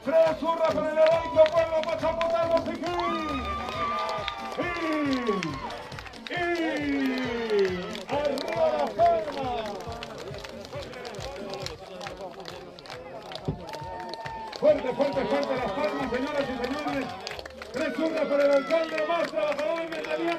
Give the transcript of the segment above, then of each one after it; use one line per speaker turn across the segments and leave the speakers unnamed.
Resurra para el heroico pueblo pachacutano, arriba la palma. Fuerte, fuerte, fuerte las palmas, señoras y señores. Resurra para el alcalde más trabajador de Ventanilla,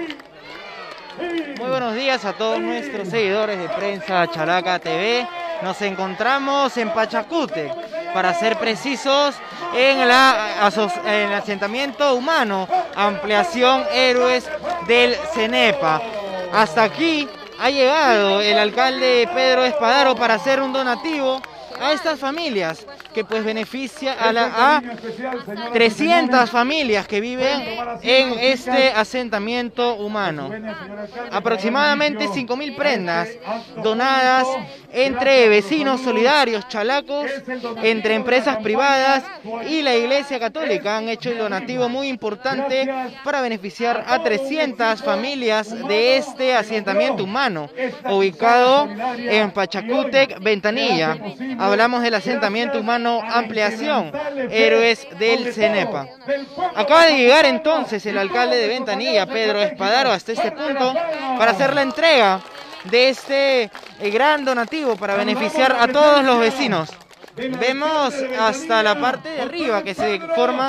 Muy buenos días a todos nuestros seguidores de Prensa Chalaca TV. Nos encontramos en Pachacútec, para ser precisos, en el asentamiento humano, ampliación Héroes del Cenepa. Hasta aquí ha llegado el alcalde Pedro Espadaro para hacer un donativo a estas familias, que pues beneficia a 300 familias que viven en este asentamiento humano. Aproximadamente 5.000 prendas donadas entre vecinos solidarios chalacos, entre empresas privadas y la Iglesia Católica han hecho el donativo muy importante para beneficiar a 300 familias de este asentamiento humano, ubicado en Pachacútec, Ventanilla. Hablamos del asentamiento humano Ampliación Héroes del Cenepa. Acaba de llegar entonces el alcalde de Ventanilla, Pedro Espadaro, hasta este punto para hacer la entrega de este gran donativo para beneficiar a todos los vecinos. Vemos hasta la parte de arriba que se forma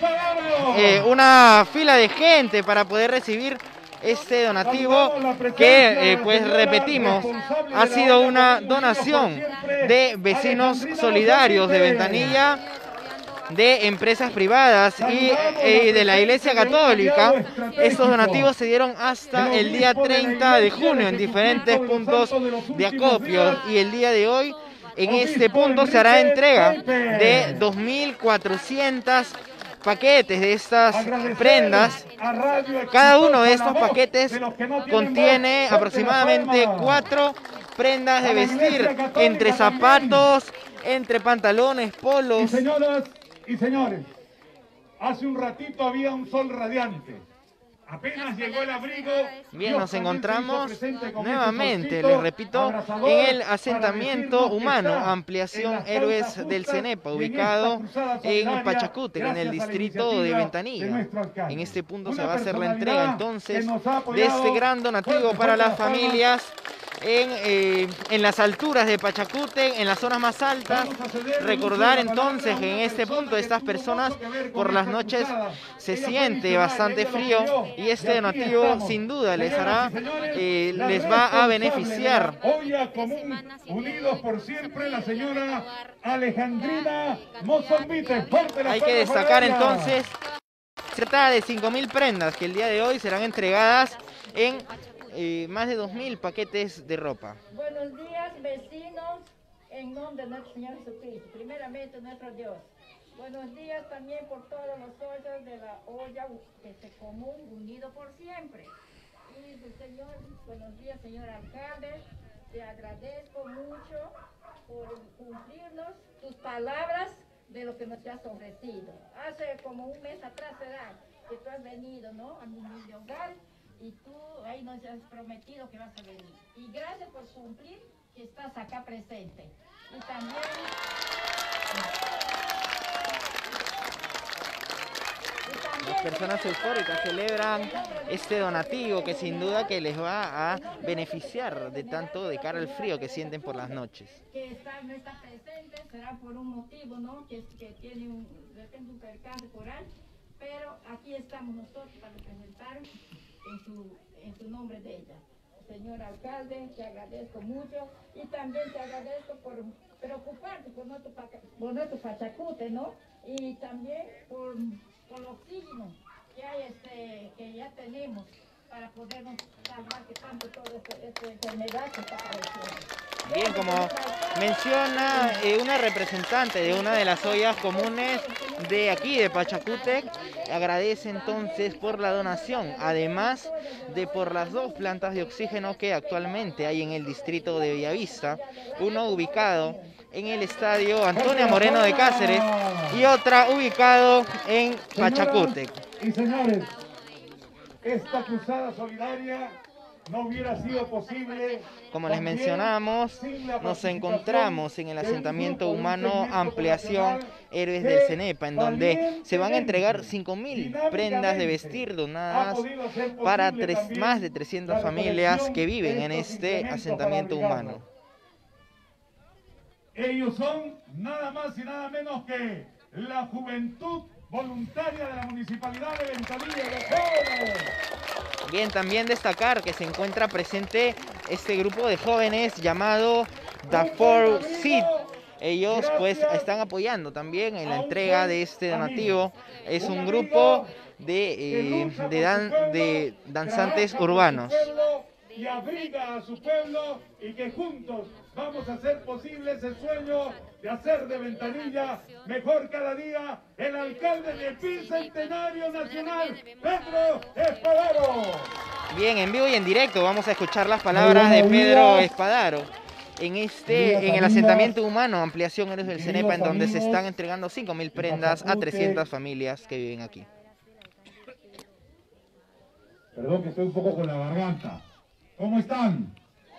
una fila de gente para poder recibir este donativo que, pues repetimos, ha sido una donación de vecinos solidarios de Ventanilla, de empresas privadas y de la Iglesia Católica. Estos donativos se dieron hasta el día 30 de junio en diferentes puntos de acopio, y el día de hoy en este punto se hará entrega de 2.400 paquetes de estas prendas. Cada uno de estos paquetes contiene aproximadamente 4 prendas de vestir, entre zapatos, entre pantalones, polos.
Señoras y señores, hace un ratito había un sol radiante. Apenas llegó el abrigo.
Bien, nos encontramos nuevamente, les repito, en el asentamiento humano Ampliación Héroes del Cenepa, ubicado en Pachacútec, en el distrito de Ventanilla. En este punto se va a hacer la entrega entonces de este gran donativo para las familias en las alturas de Pachacútec, en las zonas más altas. Recordar entonces que en este punto estas personas por las noches se siente bastante frío, y este donativo sin duda les hará, les va a beneficiar.
Olla común, unidos por siempre, la señora Alejandrina Mozambite.
Hay que destacar entonces, se trata de 5.000 prendas que el día de hoy serán entregadas en más de 2.000 paquetes de ropa.
Buenos días, vecinos, en nombre de nuestro Señor Jesucristo, primeramente nuestro Dios. Buenos días también por todos los socios de la olla común, unido por siempre. Y Señor, buenos días, señor alcalde, te agradezco mucho por cumplirnos tus palabras de lo que nos has ofrecido. Hace como un mes atrás será que tú has venido, ¿no?, a mi humilde hogar, y tú ahí nos has prometido que vas a venir. Y gracias por cumplir, que estás acá presente. Y también...
Las personas eufóricas celebran este donativo que sin duda que les va a beneficiar de tanto de cara al frío que sienten por las noches.
Que no está presente, será por un motivo, ¿no?, que tiene de repente un percance por ahí, pero aquí estamos nosotros para representar en su nombre de ella. Señor alcalde, te agradezco mucho, y también te agradezco por preocuparte por nuestro Pachacútec, ¿no?, y también por el oxígeno que hay, que ya tenemos para podernos salvar que tanto toda esta enfermedad que está apareciendo.
Bien, como menciona una representante de una de las ollas comunes de aquí, de Pachacútec, agradece entonces por la donación, además de por las 2 plantas de oxígeno que actualmente hay en el distrito de Bellavista, uno ubicado en el estadio Antonio Moreno de Cáceres y otra ubicado en Pachacútec.
Y señores, esta cruzada solidaria no hubiera sido posible.
Como les mencionamos, nos encontramos en el asentamiento humano Ampliación Héroes del Cenepa, en donde se van a entregar 5.000 prendas de vestir donadas para más de 300 familias que viven en este asentamiento humano.
Ellos son nada más y nada menos que la juventud voluntaria de la Municipalidad de Ventanilla, los jóvenes.
Bien, también destacar que se encuentra presente este grupo de jóvenes llamado The Four Seed. Ellos pues están apoyando también en la entrega de este donativo. Es un grupo de danzantes urbanos.
Y abriga a su pueblo, y que juntos vamos a hacer posible ese sueño de hacer de Ventanilla mejor cada día. El alcalde del Bicentenario Nacional, Pedro Espadaro.
Bien, en vivo y en directo vamos a escuchar las palabras de Pedro Espadaro en el asentamiento humano Ampliación Héroes del Cenepa, en donde se están entregando 5.000 prendas a 300 familias que viven aquí.
Perdón que estoy un poco con la garganta. ¿Cómo están?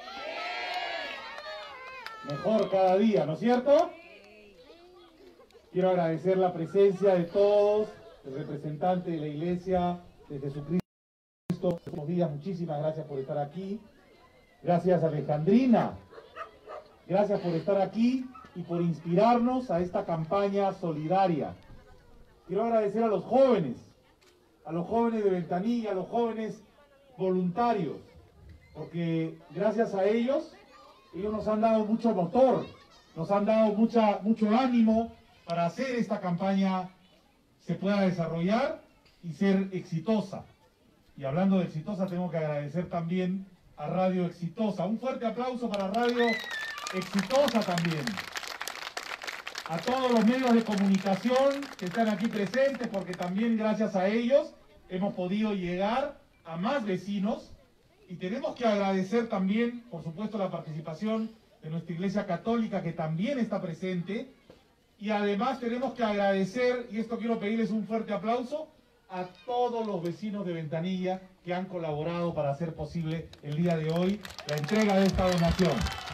Mejor cada día, ¿no es cierto? Quiero agradecer la presencia de todos, el representante de la Iglesia de Jesucristo. Buenos días, muchísimas gracias por estar aquí. Gracias a Alejandrina. Gracias por estar aquí y por inspirarnos a esta campaña solidaria. Quiero agradecer a los jóvenes de Ventanilla, a los jóvenes voluntarios, porque gracias a ellos nos han dado mucho motor, nos han dado mucho ánimo para hacer esta campaña se pueda desarrollar y ser exitosa. Y hablando de exitosa, tengo que agradecer también a Radio Exitosa. Un fuerte aplauso para Radio Exitosa también. A todos los medios de comunicación que están aquí presentes, porque también gracias a ellos hemos podido llegar a más vecinos. Y tenemos que agradecer también, por supuesto, la participación de nuestra Iglesia Católica, que también está presente. Y además tenemos que agradecer, y esto quiero pedirles un fuerte aplauso, a todos los vecinos de Ventanilla que han colaborado para hacer posible el día de hoy la entrega de esta donación.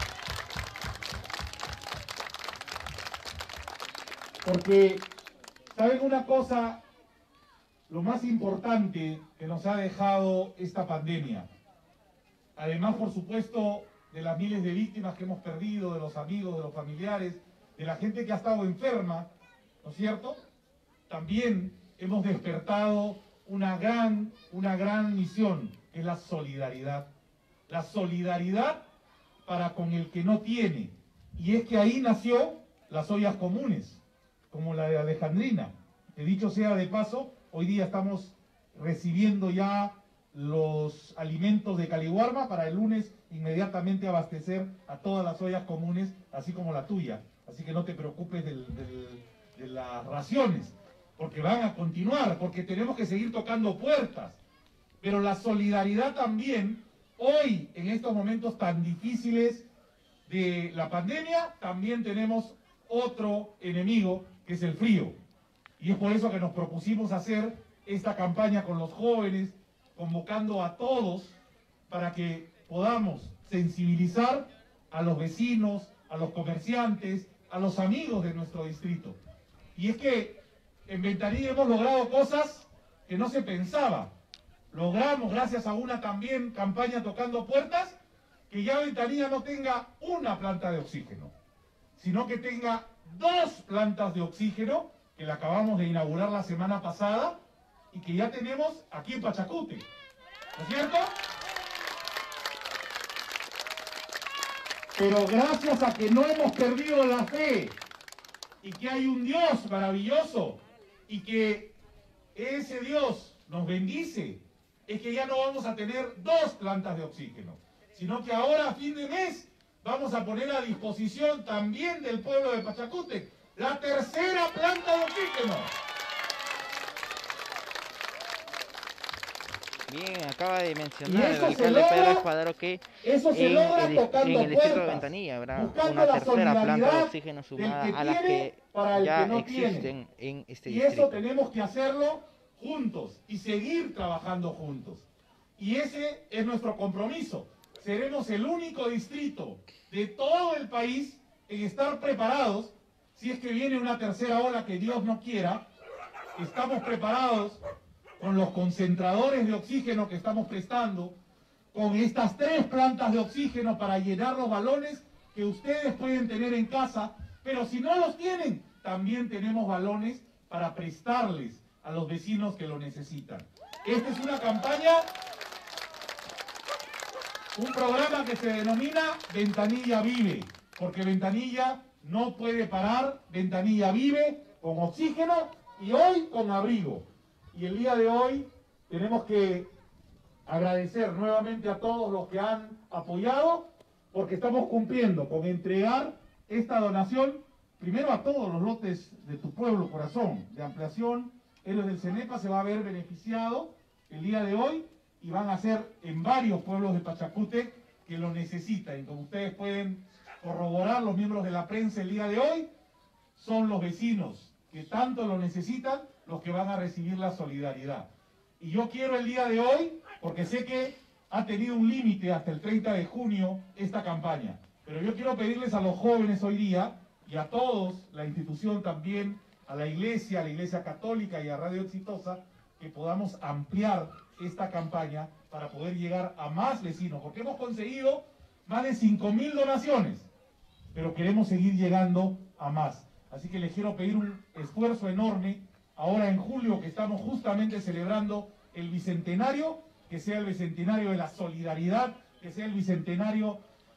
Porque, ¿saben una cosa? Lo más importante que nos ha dejado esta pandemia, además, por supuesto, de las miles de víctimas que hemos perdido, de los amigos, de los familiares, de la gente que ha estado enferma, ¿no es cierto? También hemos despertado una gran misión, que es la solidaridad. La solidaridad para con el que no tiene. Y es que ahí nació las ollas comunes, como la de Alejandrina. Que dicho sea de paso, hoy día estamos recibiendo ya los alimentos de Caliwarma para el lunes inmediatamente abastecer a todas las ollas comunes, así como la tuya. Así que no te preocupes de las raciones, porque van a continuar, porque tenemos que seguir tocando puertas. Pero la solidaridad también, hoy, en estos momentos tan difíciles de la pandemia, también tenemos otro enemigo, que es el frío. Y es por eso que nos propusimos hacer esta campaña con los jóvenes, convocando a todos para que podamos sensibilizar a los vecinos, a los comerciantes, a los amigos de nuestro distrito. Y es que en Ventanilla hemos logrado cosas que no se pensaba. Logramos, gracias a una también campaña tocando puertas, que ya Ventanilla no tenga una planta de oxígeno, sino que tenga 2 plantas de oxígeno, que la acabamos de inaugurar la semana pasada, y que ya tenemos aquí en Pachacute, ¿no es cierto? Pero gracias a que no hemos perdido la fe, y que hay un Dios maravilloso, y que ese Dios nos bendice, es que ya no vamos a tener 2 plantas de oxígeno, sino que ahora a fin de mes vamos a poner a disposición también del pueblo de Pachacute la 3ª planta de oxígeno.
Bien, acaba de mencionar el alcalde Pedro Espadaro que en el distrito de Ventanilla habrá una 3ª planta de oxígeno sumada a las que ya existen en este distrito.
Y eso tenemos que hacerlo juntos y seguir trabajando juntos. Y ese es nuestro compromiso. Seremos el único distrito de todo el país en estar preparados si es que viene una tercera ola que Dios no quiera. Estamos preparados con los concentradores de oxígeno que estamos prestando, con estas 3 plantas de oxígeno para llenar los balones que ustedes pueden tener en casa, pero si no los tienen, también tenemos balones para prestarles a los vecinos que lo necesitan. Esta es una campaña, un programa que se denomina Ventanilla Vive, porque Ventanilla no puede parar, Ventanilla vive con oxígeno y hoy con abrigo. Y el día de hoy tenemos que agradecer nuevamente a todos los que han apoyado, porque estamos cumpliendo con entregar esta donación, primero a todos los lotes de tu pueblo, corazón, de ampliación. Héroes del CENEPA se va a ver beneficiado el día de hoy y van a ser en varios pueblos de Pachacútec que lo necesitan. Y como ustedes pueden corroborar, los miembros de la prensa el día de hoy, son los vecinos que tanto lo necesitan los que van a recibir la solidaridad. Y yo quiero el día de hoy, porque sé que ha tenido un límite hasta el 30 de junio esta campaña, pero yo quiero pedirles a los jóvenes hoy día y a todos, la institución también, a la Iglesia Católica y a Radio Exitosa, que podamos ampliar esta campaña para poder llegar a más vecinos, porque hemos conseguido más de 5.000 donaciones, pero queremos seguir llegando a más. Así que les quiero pedir un esfuerzo enorme, ahora en julio que estamos justamente celebrando el Bicentenario, que sea el Bicentenario de la solidaridad, que sea el Bicentenario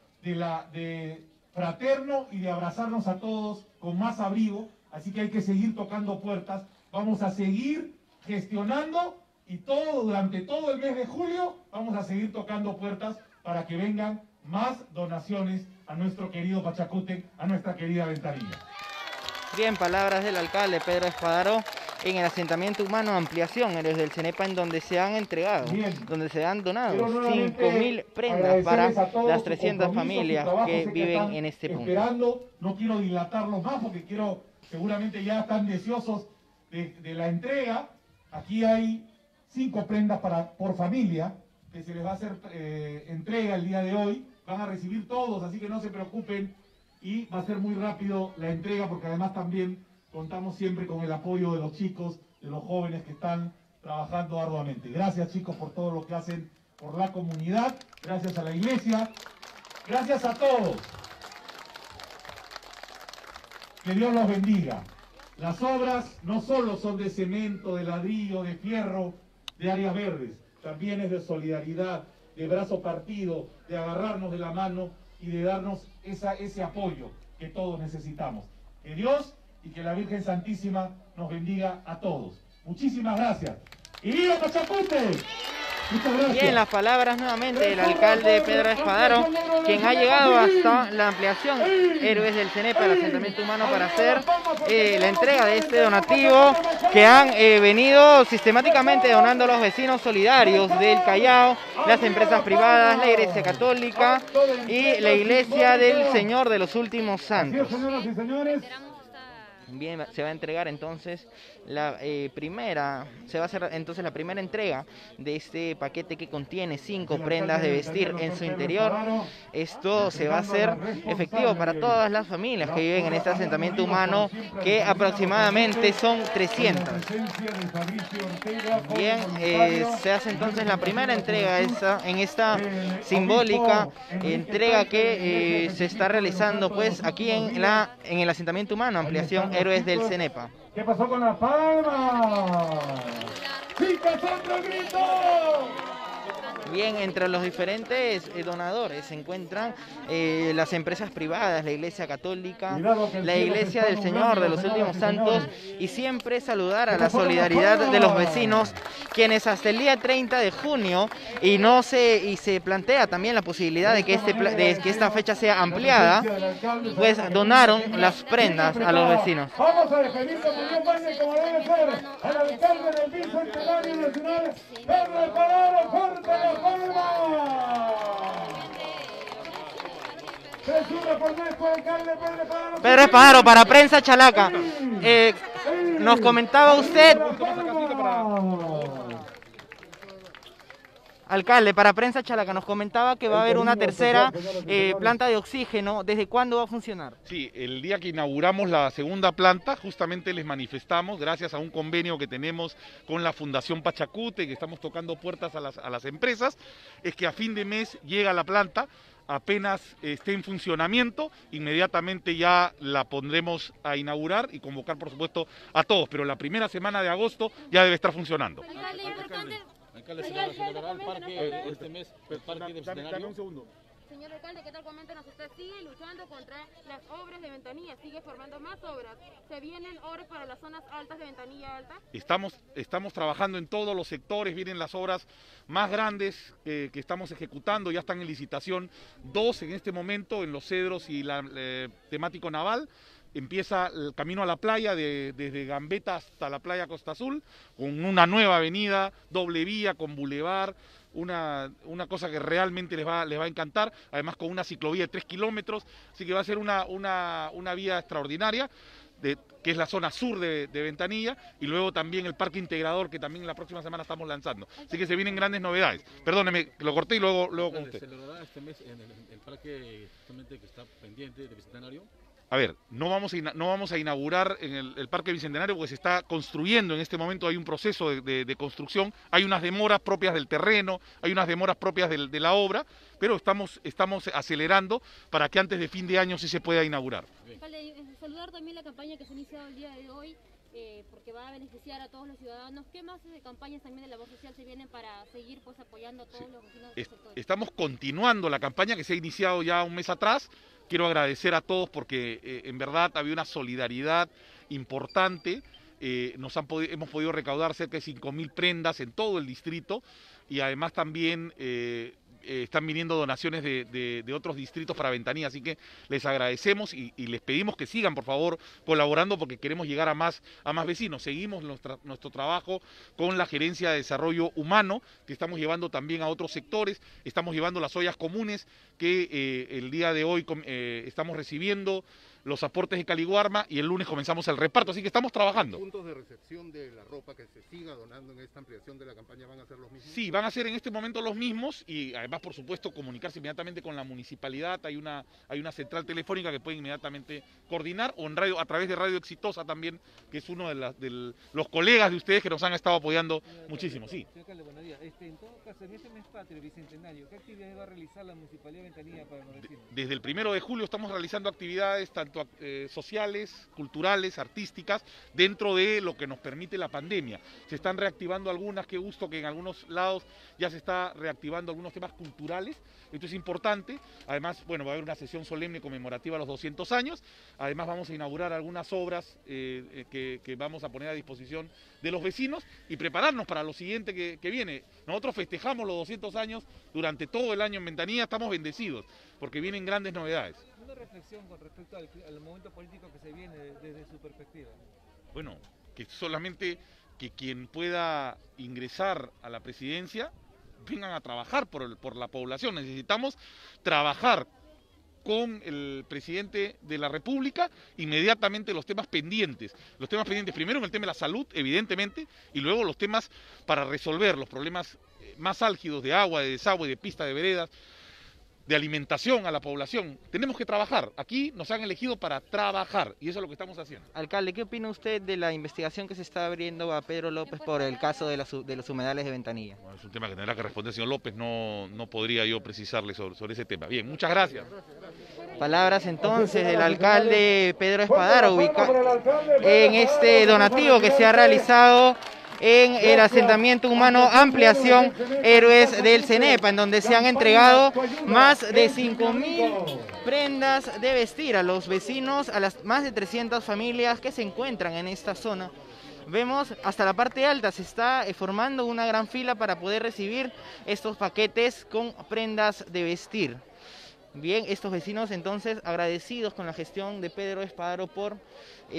de fraterno y de abrazarnos a todos con más abrigo. Así que hay que seguir tocando puertas, vamos a seguir gestionando y durante todo el mes de julio vamos a seguir tocando puertas para que vengan más donaciones a nuestro querido Pachacútec, a nuestra querida Ventanilla.
Bien, palabras del alcalde Pedro Espadaro en el asentamiento humano Ampliación, Héroes del CENEPA, en donde se han entregado, donde se han donado 5.000 prendas para las 300 familias que viven en este punto.
Esperando, no quiero dilatarlos más porque seguramente ya están deseosos de la entrega. Aquí hay 5 prendas por familia que se les va a hacer entrega el día de hoy. Van a recibir todos, así que no se preocupen y va a ser muy rápido la entrega porque además también contamos siempre con el apoyo de los chicos, de los jóvenes que están trabajando arduamente. Gracias, chicos, por todo lo que hacen por la comunidad. Gracias a la iglesia. Gracias a todos. Que Dios los bendiga. Las obras no solo son de cemento, de ladrillo, de fierro, de áreas verdes. También es de solidaridad, de brazo partido, de agarrarnos de la mano y de darnos ese apoyo que todos necesitamos. Que Dios y que la Virgen Santísima nos bendiga a todos. Muchísimas gracias. ¡Y viva Pachacútec! Muchas gracias.
Bien, las palabras nuevamente del alcalde Pedro Espadaro, quien ha llegado hasta la ampliación Héroes del CENEPA, el asentamiento humano, para hacer la entrega de este donativo que han venido sistemáticamente donando a los vecinos solidarios del Callao, las empresas privadas, la Iglesia Católica y la Iglesia del Señor de los Últimos Santos.
Señoras y señores.
Bien, se va a entregar entonces la primera entrega de este paquete que contiene 5 prendas de vestir en su interior. Esto se va a hacer efectivo para todas las familias que viven en este asentamiento humano, que aproximadamente son 300. Bien, se hace entonces la primera entrega en esta simbólica entrega que se está realizando pues aquí en el asentamiento humano Ampliación Héroes del CENEPA.
¿Qué pasó con la palma? ¡Chicas, otro grito!
Bien, entre los diferentes donadores se encuentran las empresas privadas, la Iglesia Católica, la Iglesia del Señor de los Últimos Santos, y siempre saludar a la solidaridad de los vecinos, quienes hasta el día 30 de junio, y se plantea también la posibilidad de que esta fecha sea ampliada, pues donaron las prendas a los vecinos.
Vamos a despedir como Dios mande, como debe ser, al alcalde del Bicentenario Nacional, Pedro Espadaro, fuerte la palma.
Pedro Espadaro, para Prensa Chalaca. Nos comentaba usted Alcalde, para Prensa Chalaca nos comentaba que va a haber una tercera planta de oxígeno. ¿Desde cuándo va a funcionar?
Sí, el día que inauguramos la segunda planta, justamente les manifestamos, gracias a un convenio que tenemos con la Fundación Pachacute, que estamos tocando puertas a las empresas, es que a fin de mes llega la planta. Apenas esté en funcionamiento, inmediatamente ya la pondremos a inaugurar y convocar, por supuesto, a todos, pero la primera semana de agosto ya debe estar funcionando.
Alcalde, se el parque este mes, el parque bicentenario.
Dame un segundo.
Señor alcalde, ¿qué tal? Coméntanos, usted sigue luchando contra las obras de Ventanilla, sigue formando más obras. ¿Se vienen obras para las zonas altas de Ventanilla Alta?
Estamos trabajando en todos los sectores, vienen las obras más grandes que estamos ejecutando, ya están en licitación, 2 en este momento en Los Cedros y la temático naval. Empieza el camino a la playa desde Gambetta hasta la playa Costa Azul, con una nueva avenida, doble vía, con bulevar, una cosa que realmente les va a encantar, además con una ciclovía de 3 kilómetros, así que va a ser una vía extraordinaria, que es la zona sur de Ventanilla, y luego también el parque integrador, que también la próxima semana estamos lanzando. Así que se vienen grandes novedades. Perdóneme, lo corté y luego con usted.
¿Se logrará este mes en el parque justamente que está pendiente de Bicentenario?
A ver, no vamos a inaugurar en el Parque Bicentenario porque se está construyendo en este momento, hay un proceso de construcción, hay unas demoras propias del terreno, hay unas demoras propias de la obra, pero estamos acelerando para que antes de fin de año sí se pueda inaugurar.
Alcalde, saludar también la campaña que se ha iniciado el día de hoy, porque va a beneficiar a todos los ciudadanos. ¿Qué más campañas también de la voz social se vienen para seguir pues apoyando a todos los vecinos del sector?
Estamos continuando la campaña que se ha iniciado ya un mes atrás. Quiero agradecer a todos porque en verdad había una solidaridad importante. Hemos podido recaudar cerca de 5.000 prendas en todo el distrito y además también están viniendo donaciones de otros distritos para Ventanilla, así que les agradecemos y les pedimos que sigan por favor colaborando porque queremos llegar a más vecinos. Seguimos nuestro trabajo con la Gerencia de Desarrollo Humano, que estamos llevando también a otros sectores, estamos llevando las ollas comunes que el día de hoy estamos recibiendo los aportes de Caliguarma y el lunes comenzamos el reparto, así que estamos trabajando.
¿Puntos de recepción de la ropa que se siga donando en esta ampliación de la campaña van a ser los mismos?
Sí, van a ser en este momento los mismos y además, por supuesto, comunicarse inmediatamente con la municipalidad. Hay una central telefónica que puede inmediatamente coordinar o a través de Radio Exitosa también, que es uno de los colegas de ustedes que nos han estado apoyando muchísimo. Sí.
Señor alcalde, buenos días. En todo caso, en este mes patrio bicentenario, ¿qué actividades va a realizar la Municipalidad de Ventanilla para los vecinos?
Desde el 1 de julio estamos realizando actividades tanto sociales, culturales, artísticas, dentro de lo que nos permite la pandemia. Se están reactivando algunas, qué gusto que en algunos lados ya se está reactivando algunos temas culturales, esto es importante. Además, bueno, va a haber una sesión solemne conmemorativa a los 200 años, además vamos a inaugurar algunas obras que vamos a poner a disposición de los vecinos y prepararnos para lo siguiente que viene. Nosotros festejamos los 200 años durante todo el año en Ventanilla, estamos bendecidos porque vienen grandes novedades.
Una reflexión con respecto al momento político que se viene desde su perspectiva.
Bueno, que solamente que quien pueda ingresar a la presidencia vengan a trabajar por la población. Necesitamos trabajar con el presidente de la República inmediatamente los temas pendientes. Los temas pendientes, primero en el tema de la salud, evidentemente, y luego los temas para resolver los problemas más álgidos de agua, de desagüe, de pista de veredas, de alimentación a la población. Tenemos que trabajar. Aquí nos han elegido para trabajar y eso es lo que estamos haciendo.
Alcalde, ¿qué opina usted de la investigación que se está abriendo a Pedro López por el caso de los humedales de Ventanilla?
Bueno, es un tema que tendrá que responder el señor López, no podría yo precisarle sobre ese tema. Bien, muchas gracias.
Palabras entonces del alcalde Pedro Espadaro en este donativo que se ha realizado en el asentamiento humano Ampliación Héroes del CENEPA, en donde se han entregado más de 5.000 prendas de vestir a los vecinos, a las más de 300 familias que se encuentran en esta zona. Vemos hasta la parte alta se está formando una gran fila para poder recibir estos paquetes con prendas de vestir. Bien, estos vecinos entonces agradecidos con la gestión de Pedro Espadaro por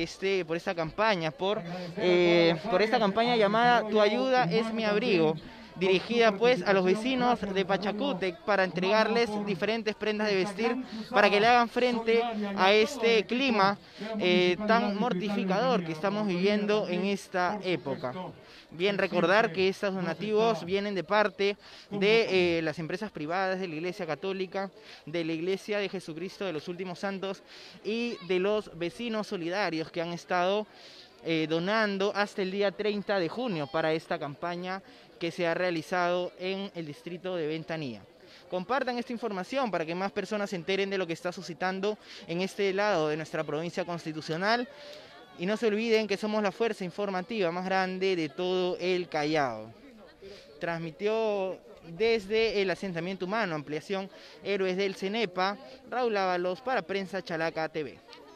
esta campaña, por esta campaña llamada Tu ayuda es mi abrigo. dirigida pues a los vecinos de Pachacútec para entregarles diferentes prendas de vestir para que le hagan frente a este clima tan mortificador que estamos viviendo en esta época. Bien recordar que estos donativos vienen de parte de las empresas privadas, de la Iglesia Católica, de la Iglesia de Jesucristo de los Últimos Santos y de los vecinos solidarios que han estado donando hasta el día 30 de junio para esta campaña que se ha realizado en el distrito de Ventanilla. Compartan esta información para que más personas se enteren de lo que está suscitando en este lado de nuestra provincia constitucional. Y no se olviden que somos la fuerza informativa más grande de todo el Callao. Transmitió desde el asentamiento humano, ampliación Héroes del Cenepa, Raúl Ábalos para Prensa Chalaca TV.